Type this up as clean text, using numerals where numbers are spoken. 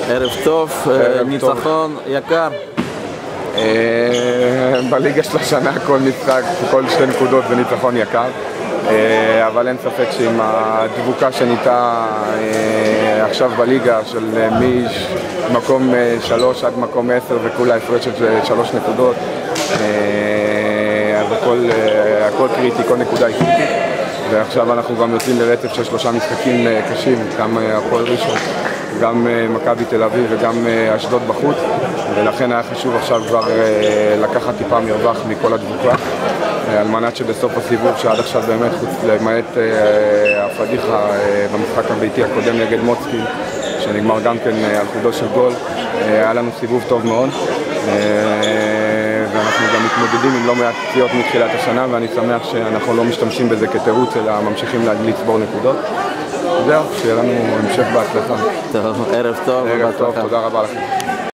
ערב טוב, ניצחון יקר. בליגה של השנה כל משחק, כל 2 נקודות זה ניצחון יקר, אבל אין ספק שעם הדבוקה שניתה עכשיו בליגה של ממקום 3 עד מקום 10 וכולה הפרש של 3 נקודות, אז הכל קריטי, כל נקודה היא קריטית. ועכשיו אנחנו גם יוצאים לרצף של 3 משחקים קשים, גם הפועל ראשון, גם מכבי תל אביב וגם אשדוד בחוץ, ולכן היה חשוב עכשיו כבר לקחת טיפה מרווח מכל הדבוקה, על מנת שבסוף הסיבוב שעד עכשיו באמת, חוץ למעט הפדיחה במשחק הביתי הקודם נגד מוצקין, שנגמר גם כן על חודו של גול, היה לנו סיבוב טוב מאוד. ואנחנו גם מתמודדים עם לא מעט פציעות מתחילת השנה, ואני שמח שאנחנו לא משתמשים בזה כתירוץ, אלא ממשיכים לצבור נקודות. זהו, שיהיה לנו המשך בהצלחה. טוב, ערב טוב. ערב טוב, תודה רבה לכם.